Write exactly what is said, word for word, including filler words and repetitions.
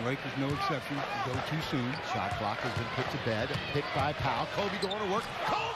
Lakers no exception. Go too soon. Shot clock has been put to bed. Picked by Powell. Kobe going to work. Kobe!